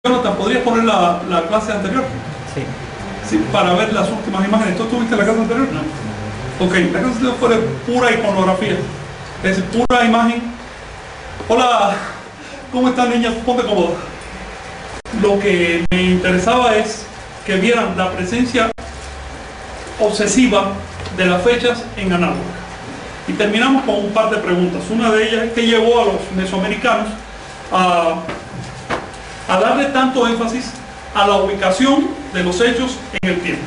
Jonathan, ¿podrías poner la clase anterior? Sí. Sí, para ver las últimas imágenes. ¿Tú tuviste la clase anterior? No. Ok, la clase anterior fue de pura iconografía. Es decir, pura imagen. Hola, ¿cómo están, niñas? Ponte cómoda. Lo que me interesaba es que vieran la presencia obsesiva de las fechas en análoga. Y terminamos con un par de preguntas. Una de ellas es que llevó a los mesoamericanos a darle tanto énfasis a la ubicación de los hechos en el tiempo.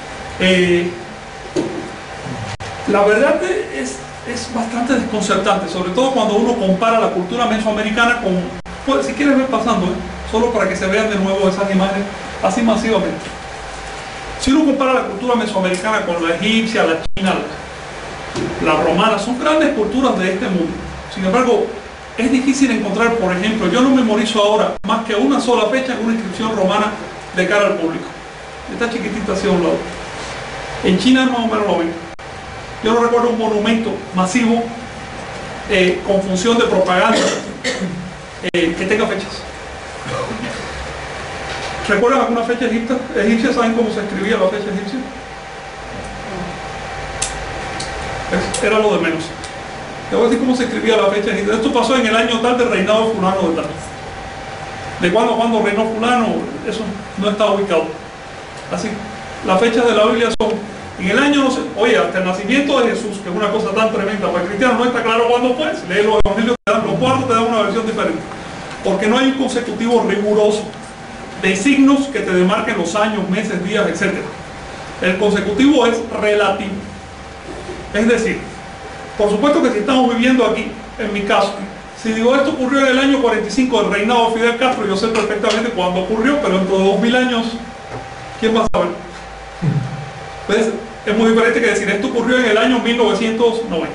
La verdad es bastante desconcertante, sobre todo cuando uno compara la cultura mesoamericana con, pues, si quieres ver pasando, solo para que se vean de nuevo esas imágenes así masivamente. Si uno compara la cultura mesoamericana con la egipcia, la china, la romana, son grandes culturas de este mundo. Sin embargo, es difícil encontrar, por ejemplo, yo no memorizo ahora más que una sola fecha en una inscripción romana de cara al público. Esta chiquitita hacia un lado. En China más o menos lo ven. Yo no recuerdo un monumento masivo con función de propaganda que tenga fechas. ¿Recuerdan alguna fecha egipcia? ¿Saben cómo se escribía la fecha egipcia? Era lo de menos. Te voy a decir cómo se escribía la fecha egipcia. Esto pasó en el año tal del reinado fulano de tal. De cuándo reinó fulano, eso no está ubicado. Así, las fechas de la Biblia son en el año, no sé, oye, hasta el nacimiento de Jesús, que es una cosa tan tremenda. Para el cristiano no está claro cuándo fue. Si lees los evangelios, los cuartos te dan una versión diferente. Porque no hay un consecutivo riguroso de signos que te demarquen los años, meses, días, etc. El consecutivo es relativo. Es decir, por supuesto que si estamos viviendo aquí, en mi caso, si digo esto ocurrió en el año 45 del reinado de Fidel Castro, yo sé perfectamente cuándo ocurrió, pero dentro de 2000 años, ¿quién va a saber? ¿Ves? Es muy diferente que decir esto ocurrió en el año 1990.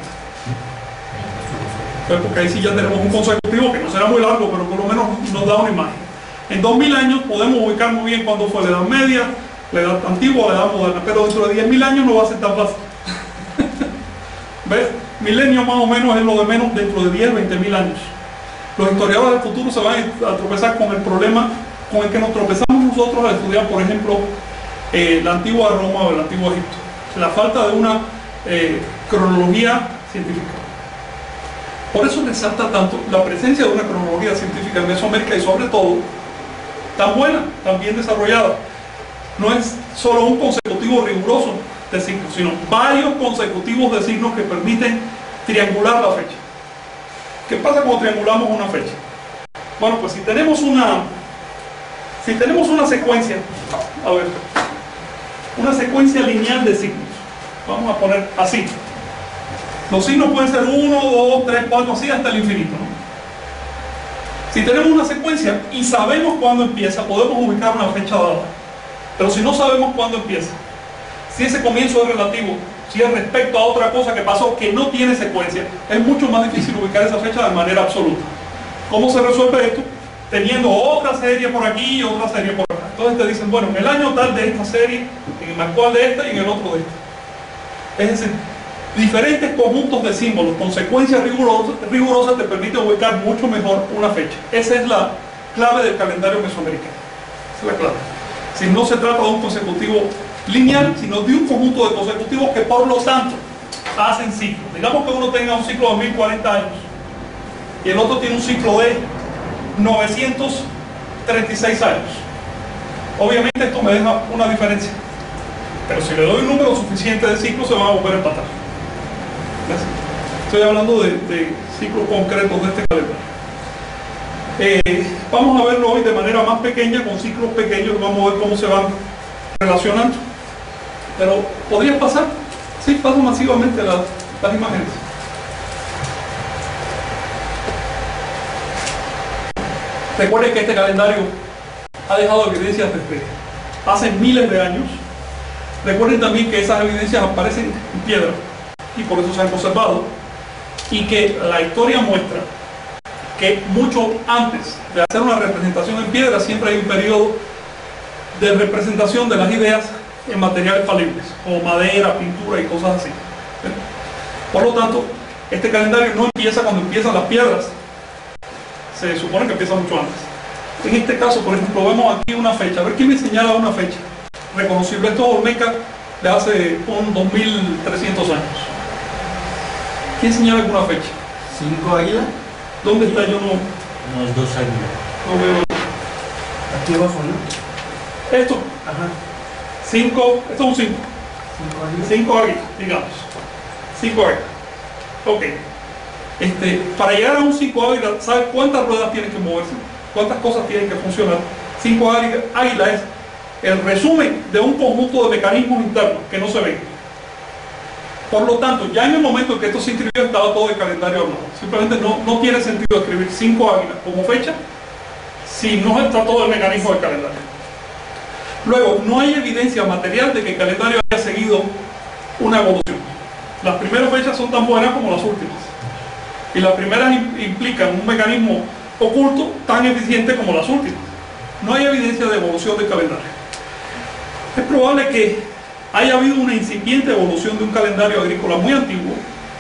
Pues porque ahí sí ya tenemos un consecutivo que no será muy largo, pero por lo menos nos da una imagen. En 2000 años podemos ubicar muy bien cuándo fue la edad media, la edad antigua, la edad moderna, pero dentro de 10.000 años no va a ser tan fácil. ¿Ves? Milenio más o menos es lo de menos dentro de 10, 20.000 años. Los historiadores del futuro se van a tropezar con el problema con el que nos tropezamos nosotros al estudiar, por ejemplo, la antigua Roma o el antiguo Egipto. La falta de una cronología científica. Por eso resalta tanto la presencia de una cronología científica en Mesoamérica y sobre todo tan buena, tan bien desarrollada. No es solo un consecutivo riguroso de signos, sino varios consecutivos de signos que permiten triangular la fecha. ¿Qué pasa cuando triangulamos una fecha? Bueno, pues si tenemos una secuencia, a ver, una secuencia lineal de signos, vamos a poner así. Los signos pueden ser 1, 2, 3, 4, así hasta el infinito, ¿no? Si tenemos una secuencia y sabemos cuándo empieza, podemos ubicar una fecha dada. Pero si no sabemos cuándo empieza, si ese comienzo es relativo, si es respecto a otra cosa que pasó que no tiene secuencia, es mucho más difícil ubicar esa fecha de manera absoluta. ¿Cómo se resuelve esto? Teniendo otra serie por aquí y otra serie por acá. Entonces te dicen, bueno, en el año tal de esta serie, en el actual de esta y en el otro de esta. Es decir, diferentes conjuntos de símbolos con secuencias rigurosas te permiten ubicar mucho mejor una fecha. Esa es la clave del calendario mesoamericano. Esa es la clave. Si no se trata de un consecutivo lineal, sino de un conjunto de consecutivos que por lo tanto hacen ciclos. Digamos que uno tenga un ciclo de 1040 años y el otro tiene un ciclo de 936 años. Obviamente esto me deja una diferencia, pero si le doy un número suficiente de ciclos se van a volver a empatar. Estoy hablando de ciclos concretos de este calendario. Vamos a verlo hoy de manera más pequeña, con ciclos pequeños, vamos a ver cómo se van relacionando. Pero, ¿podría pasar? Sí, pasan masivamente las imágenes. Recuerden que este calendario ha dejado evidencias desde hace miles de años. Recuerden también que esas evidencias aparecen en piedra y por eso se han conservado, y que la historia muestra que mucho antes de hacer una representación en piedra siempre hay un periodo de representación de las ideas en materiales falibles, como madera, pintura y cosas así. Por lo tanto, este calendario no empieza cuando empiezan las piedras, se supone que empieza mucho antes. En este caso, por ejemplo, vemos aquí una fecha. A ver quién me señala una fecha reconocible. Esto es Olmeca de hace un 2300 años. ¿Quién señala alguna fecha? 5 águilas. ¿Dónde está? Yo no No, es 2 águilas. veo. Aquí abajo, ¿no? Esto, Ajá. 5, esto es un 5. 5 águilas. 5 águilas, digamos. 5 águilas. Ok. Para llegar a un 5 águilas, ¿sabes cuántas ruedas tienen que moverse? ¿Cuántas cosas tienen que funcionar? 5 águilas es el resumen de un conjunto de mecanismos internos que no se ven. Por lo tanto, ya en el momento en que esto se inscribió estaba todo el calendario hablado. Simplemente no tiene sentido escribir 5 águilas como fecha si no está todo el mecanismo del calendario. Luego, no hay evidencia material de que el calendario haya seguido una evolución. Las primeras fechas son tan buenas como las últimas. Y las primeras implican un mecanismo oculto tan eficiente como las últimas. No hay evidencia de evolución del calendario. Es probable que haya habido una incipiente evolución de un calendario agrícola muy antiguo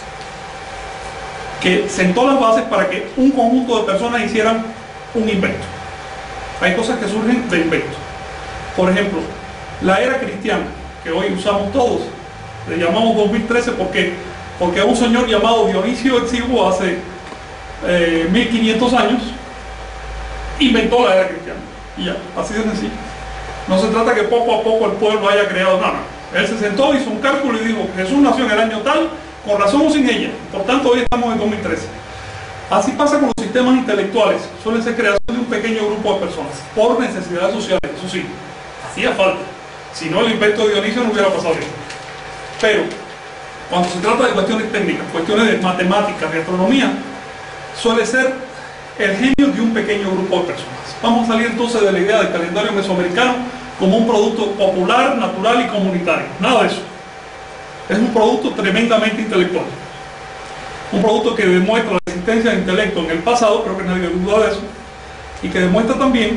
que sentó las bases para que un conjunto de personas hicieran un invento. Hay cosas que surgen de inventos. Por ejemplo, la era cristiana, que hoy usamos todos, le llamamos 2013 porque un señor llamado Dionisio Exiguo hace 1500 años inventó la era cristiana. Y ya, así de sencillo. No se trata que poco a poco el pueblo haya creado nada. Él se sentó, hizo un cálculo y dijo: Jesús nació en el año tal, con razón o sin ella. Por tanto, hoy estamos en 2013. Así pasa con los sistemas intelectuales. Suelen ser creación de un pequeño grupo de personas, por necesidades sociales. Eso sí, hacía falta. Si no, el invento de Dionisio no hubiera pasado bien. Pero, cuando se trata de cuestiones técnicas, cuestiones de matemáticas, de astronomía, suele ser el genio de un pequeño grupo de personas. Vamos a salir entonces de la idea del calendario mesoamericano como un producto popular, natural y comunitario. Nada de eso. Es un producto tremendamente intelectual. Un producto que demuestra la existencia de intelecto en el pasado, creo que nadie duda de eso, y que demuestra también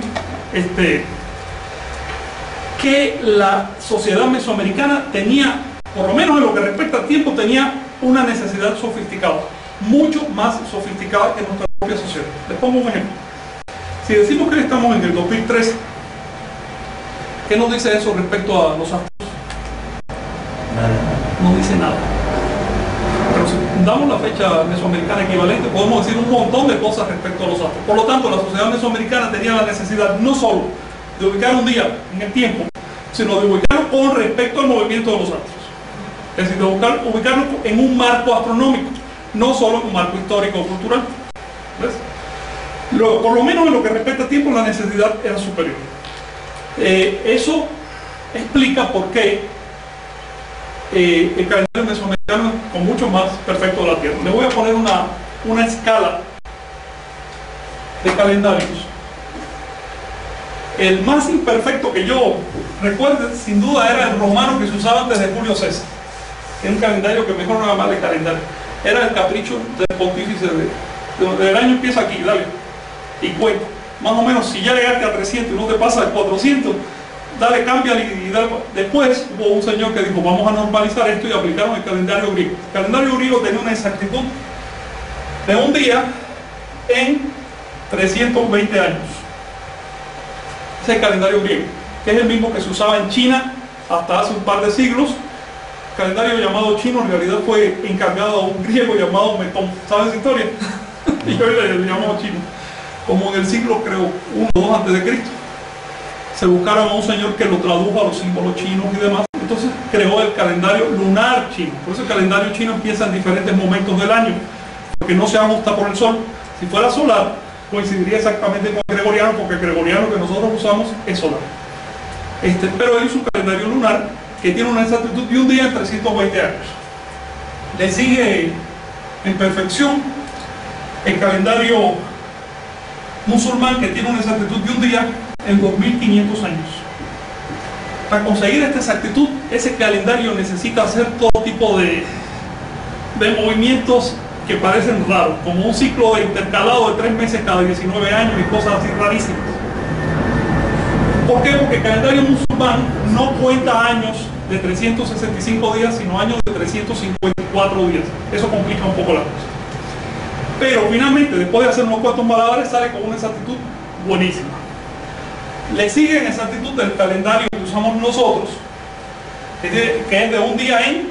que la sociedad mesoamericana tenía, por lo menos en lo que respecta al tiempo, tenía una necesidad sofisticada, mucho más sofisticada que nuestra propia sociedad. Les pongo un ejemplo. Si decimos que estamos en el 2013, ¿qué nos dice eso respecto a los astros? Nada. No dice nada. Pero si damos la fecha mesoamericana equivalente, podemos decir un montón de cosas respecto a los astros. Por lo tanto, la sociedad mesoamericana tenía la necesidad no solo de ubicar un día en el tiempo, sino de ubicarlo con respecto al movimiento de los astros. Es decir, de ubicarlo en un marco astronómico, no solo en un marco histórico o cultural. ¿Ves? Por lo menos en lo que respecta a tiempo, la necesidad era superior. Eso explica por qué el calendario mesoamericano es con mucho más perfecto de la Tierra. Le voy a poner una escala de calendarios. El más imperfecto que yo recuerde, sin duda, era el romano que se usaba antes de Julio César. Es un calendario que mejor no llamarle calendario. Era el capricho del pontífice el año empieza aquí, dale, y cuenta. Más o menos, si ya llegaste a 300 y no te pasa de 400, dale, cámbiale y dale. Después hubo un señor que dijo: vamos a normalizar esto, y aplicaron el calendario griego. El calendario griego tenía una exactitud de un día en 320 años. Ese es el calendario griego, que es el mismo que se usaba en China hasta hace un par de siglos. El calendario llamado chino en realidad fue encargado a un griego llamado Metón. ¿Sabes esa historia? Y hoy le llamamos chino. Como en el siglo, creo, 1 o 2 antes de Cristo, se buscaron a un señor que lo tradujo a los símbolos chinos y demás. Entonces creó el calendario lunar chino. Por eso el calendario chino empieza en diferentes momentos del año, porque no se ajusta por el sol. Si fuera solar, coincidiría exactamente con el gregoriano, porque el gregoriano que nosotros usamos es solar. Pero él hizo un calendario lunar que tiene una exactitud de un día en 320 años. Le sigue en perfección el calendario musulmán, que tiene una exactitud de un día en 2500 años. Para conseguir esta exactitud, ese calendario necesita hacer todo tipo de movimientos que parecen raros, como un ciclo de intercalado de 3 meses cada 19 años y cosas así rarísimas. ¿Por qué? Porque el calendario musulmán no cuenta años de 365 días, sino años de 354 días. Eso complica un poco la cosa. Pero finalmente, después de hacer unos cuantos malabares, sale con una exactitud buenísima. Le sigue en exactitud el calendario que usamos nosotros, que es de un día en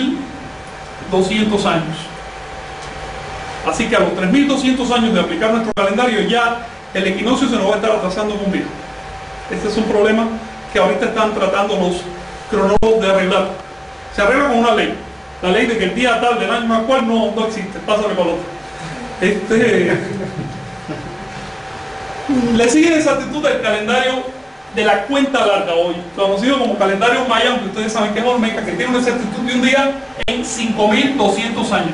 3.200 años. Así que a los 3.200 años de aplicar nuestro calendario, ya el equinoccio se nos va a estar atrasando en un día. Este es un problema que ahorita están tratando los cronólogos de arreglar. Se arregla con una ley, la ley de que el día tal del año actual no existe, pásale para el otro. Le sigue esa actitud del calendario de la cuenta larga hoy, conocido como calendario maya, aunque ustedes saben que es olmeca, que tiene una exactitud de un día en 5.200 años.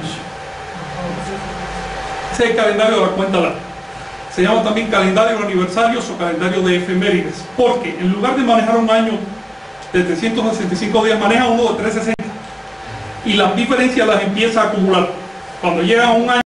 Ese es el calendario de la cuenta larga. Se llama también calendario de aniversarios o calendario de efemérides, porque en lugar de manejar un año de 365 días, maneja uno de 360 y las diferencias las empieza a acumular. Cuando llega a un año